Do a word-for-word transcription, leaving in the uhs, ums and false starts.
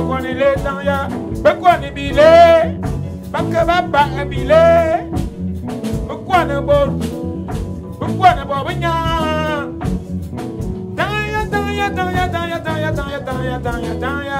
bakoni le tanya bakoni bile bakaba ba bile bakwana bo bakwana bo banya tanya tanya tanya tanya tanya tanya tanya tanya tanya